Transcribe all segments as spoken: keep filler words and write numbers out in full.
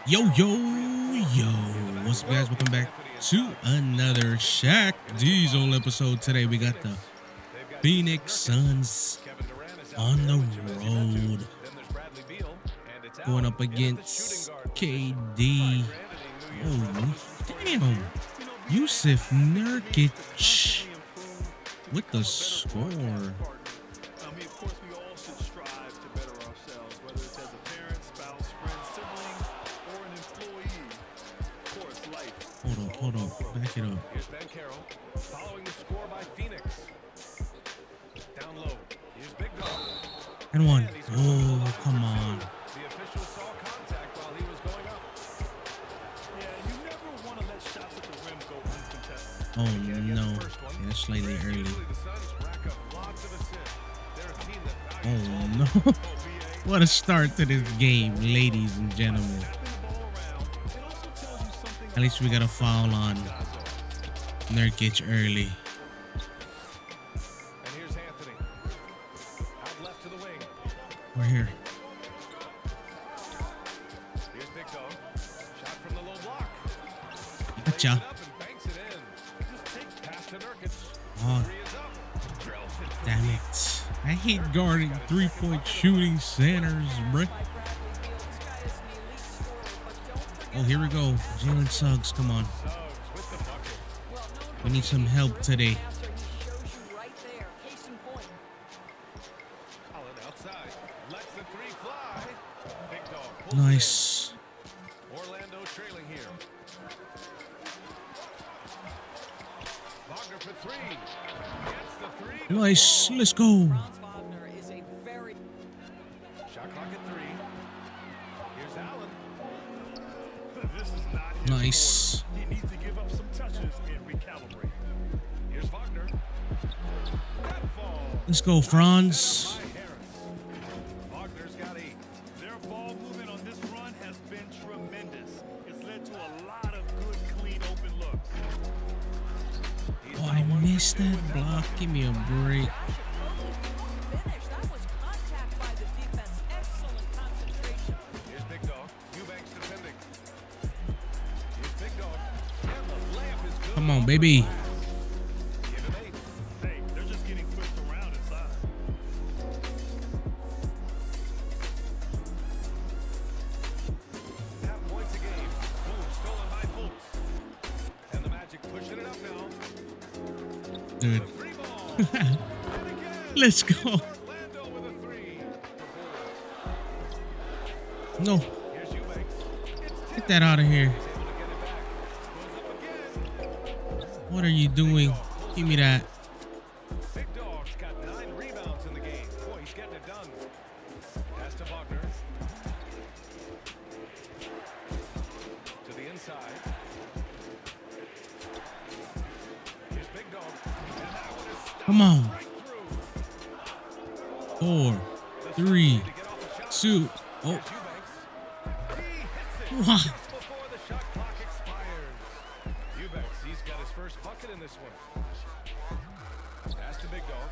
Yo, yo, yo. What's up, guys? Welcome back to another Shaq Diesel episode. Today, we got the Phoenix Suns on the road going up against K D. Holy damn. Jusuf Nurkic with the score. Hold on, hold on. Back it up. Here's Ben Carroll following the score by Phoenix. Down low. Here's Big Dog. And one. Oh, come on. The official saw contact while he was going up. Yeah, you never want to let shots at the rim go uncontested. Oh, no. Yeah, that's slightly early. The Suns rack up lots of assists. They're a team that Oh, values no. What a start to this game, ladies and gentlemen. At least we got a foul on Nurkic early. And here's Anthony. Out left to the wing. We're here. Here's Big Dog. Shot from the low block. Gotcha. Up and banks it in. Just take pass to Nurkic. Oh, Three is up. Drills it from damn it. I hate guarding three-point shooting centers, bruh. Oh, here we go. Jalen Suggs, come on. Suggs with the bucket. We need some help today. Allen outside. Lets the three fly. Big Dog pulls it Nice. in. Orlando trailing here. Wagner for three. Gets the three. Nice. Let's go. Shot clock at three. Here's Allen. This is not his Nice. quarter. He needs to give up some touches and recalibrate. Here's Wagner. That ball. Let's go, Franz. By Harris. Wagner's got eight. Their ball movement on this run has been tremendous. It's led to a lot of good, clean, open looks. He's Oh, now I one for missed two that with block. Give me a break. Here's Big Dog. Eubanks defending. Here's Big Dog. And the layup is good. Come on, baby. Give him eight. Hey, they're just getting pushed around inside. Half points a game. Boom, stolen by Fultz. And the Magic pushing it up now. Dude. The three ball. And again. Let's go. Orlando with a three. No. Here's Eubanks. It's Get that out of here. able to get it back. Goes up again. What are you doing? Give me that. Big Dog's got nine rebounds in the game. Boy, he's getting it done. Pass to Wagner. To the inside. Here's Big Dog. And that one is stopped Come on. right through. Four, The three, Suns need to get off the shot. two. Oh, Here's Eubanks. He hits it Wow. just before the shot clock expires. Eubanks, he's got his first bucket in this one. Pass to Big Dog.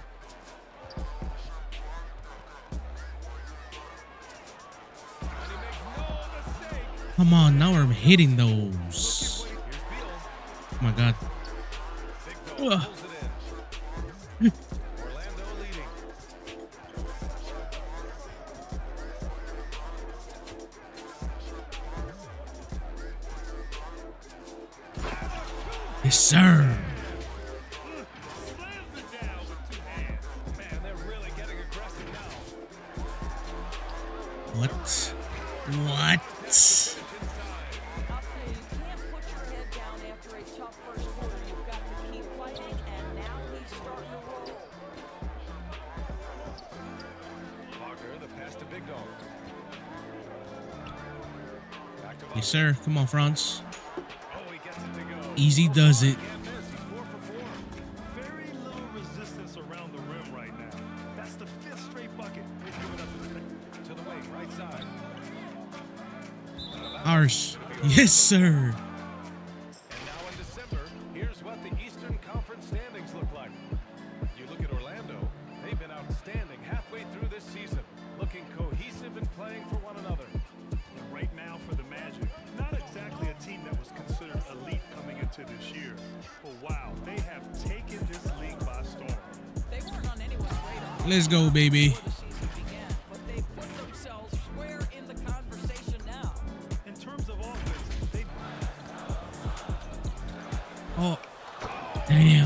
And he makes no mistake. come on. Now we're hitting those. Here's Beal. Oh my God. Big Dog Ugh. pulls it in. Orlando leading. Yes, sir. Slams it down with two hands. Man, they're really getting aggressive now. What? What? Inside. Wagner, the pass to Big Dog. Back to Yes, sir. Come on, Franz. Oh, he gets it to go. Easy does it. Can't miss. He's four for four. Very little resistance around the rim right now. That's the fifth straight bucket they've given up today. To the wing, right side. Ours. Yes, sir. And now in December, here's what the Eastern Conference standings look like. You look at Orlando, they've been outstanding halfway through this season, looking cohesive and playing for one another. Right now for the Magic, Let's go, baby. But they put themselves square in the conversation now. In terms of offense, they Oh, damn.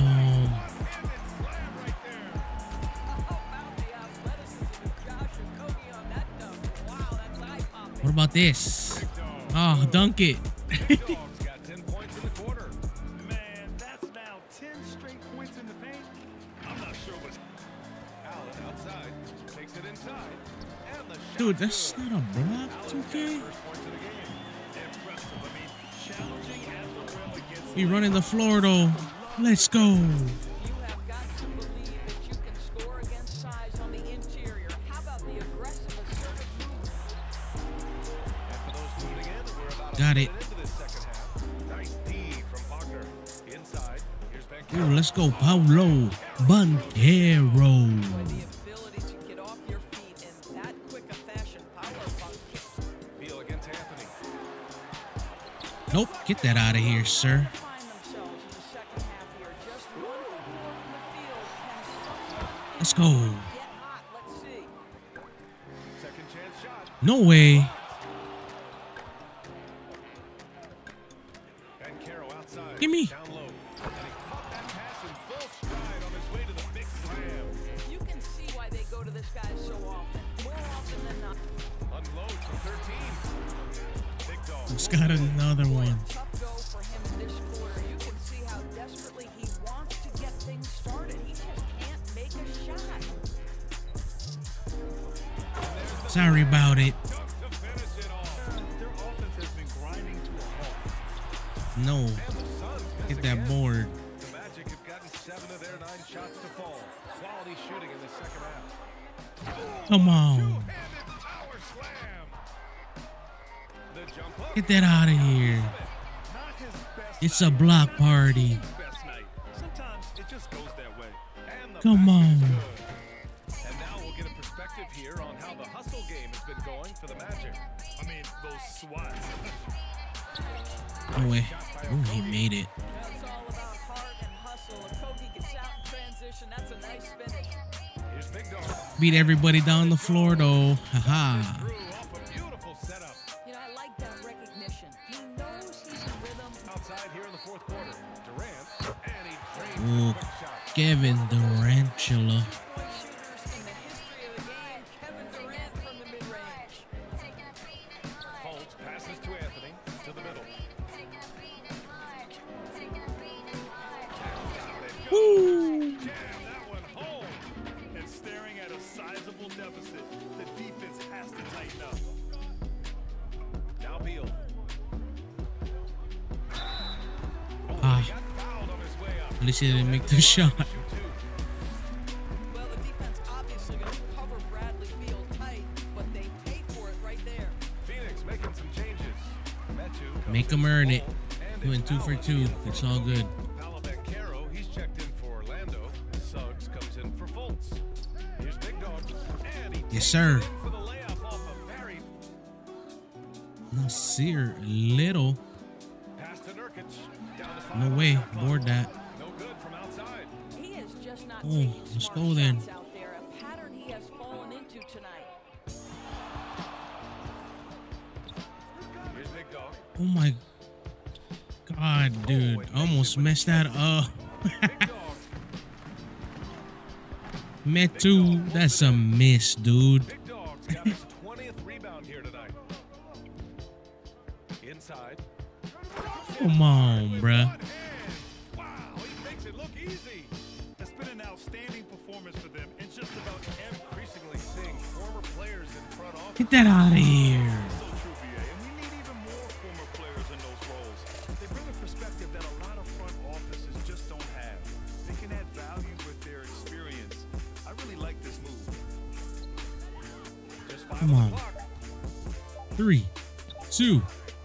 What about this? Oh, dunk it. Big Dog's got ten points in the quarter. man, that's now ten straight points in the paint. I'm not sure what's Allen outside, takes it inside, and the shot Dude, that's good. not a block, Allen two got K. his first points of the game. impressive. I mean, challenging at the rim against He running the floor though. Let's go. You have got to believe that you can score against size on the interior. How about the aggressive, assertive move? And for those tuning in, we're about a Got minute it. into this second half. Nice D from Wagner. Inside, here's Ooh, Banchero. let's go, Paulo Banchero. By the ability to get off your feet in that quick a fashion. Paolo Banchero Beal against Anthony. Nope, get that out of here, sir. find themselves in the second half here. Just one for four from the field. Can something Let's go. get hot? Let's see. Second chance shot. No way. Banchero outside. Gimme. Down low. And he caught that pass in full stride on his way to the big slam. You can see why they go to this guy so often. More often than not. Unload from thirteen. Big Dog. He's got another one. Tough go for him in this quarter. You can see how desperately he wants to get things started. He just can't make a shot. Sorry about it. Dunk to finish it off. their offense has been grinding to a halt. No. And the Suns miss Get that again. board. The Magic have gotten seven of their nine shots to fall. Quality shooting in the second half. Come on. Two-handed power slam. The jump hook. Get that out of here. Not his best It's night. a block party. His best night. Sometimes it just goes that way. And the Come basket is on. good. And now we'll get a perspective here on how the hustle game has been going for the Magic. I mean, those swats. No way. Oh, he made it. That's all about heart and hustle. If Kobe gets out in transition, that's a nice finish. Here's Big Dog. Beat everybody down the floor though. Haha. Threw off a beautiful setup. You know, I like that recognition. He knows he's in rhythm. Outside here in the fourth quarter. Durant. And he drains Ooh, the quick shot. Kevin Durantula. Point shooters in the history of the game. Kevin Durant from the mid-range. Fultz passes to Anthony. To the middle. Woo. Jam that one home. And staring at a sizable deficit, the defense has to tighten up. Now Beal. Ah, Got fouled on his way up. at least he didn't make the shot. Shoot two. Well, the defense obviously going to cover Bradley Beal tight, but they paid for it right there. Phoenix making some changes. Metu comes Make in him for earn it. Ball, and Doing it's two for Allen two. in for It's all good. Paolo Banchero, he's checked in for Orlando. Suggs comes in for Fultz. Here's Big Dog. And he Yes, takes sir. it in for the layup off a very Nasir Little. pass to Nurkic. Down to five No on the way. shot clock. Board that. No good from outside. He is just not Oh, taking let's smart go then. shots out there. A pattern he has fallen into tonight. Here's Big Dog. Oh my God, dude. I almost messed that up. Big Dog. Metu, that's a miss, dude. Big Dog's got his twentieth rebound here tonight. Inside. Come on, bruh. One hand. Wow, he makes it look easy. It's been an outstanding performance for them in just about every Increasingly seeing former players in front office. Get that out of here. so true, B A. And we need even more former players in those roles. They bring a perspective that a lot of front offices just don't have. They can add value with their experience. I really like this move. Just five Come on on. the clock. Three, two.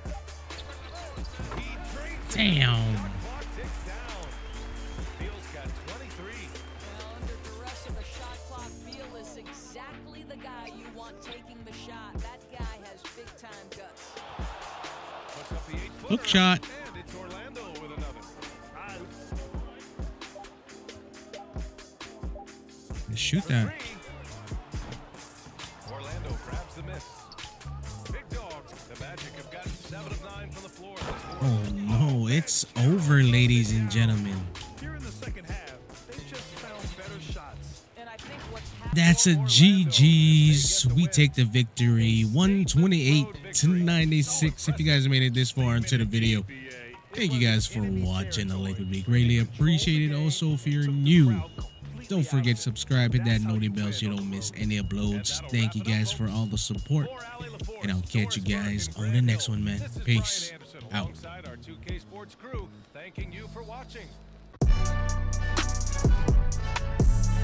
He drains it. Damn. Clock ticks down. Beal's got twenty-three. Well, under duress of the shot clock, Beal is exactly the guy you want taking the shot. That guy has big-time guts. Puts up the eight-footer. Hook shot. And it's Orlando with another. I, Shoot that. Orlando grabs the miss. Big dogs. The Magic have gotten seven of nine from the floor. Oh no, it's over, ladies and gentlemen. Here in the second half, they just found better shots. And I think what's That's a G G's. We take the victory, one twenty-eight to ninety-six. If you guys made it this far into the video, thank you guys for watching. The link would be greatly appreciated. Also, if you're new, don't forget to subscribe, hit that noty bell so you don't miss any uploads. Thank you guys for all the support, and I'll catch you guys on the next one, man. Peace out. Alongside our two K Sports crew, thanking you for watching.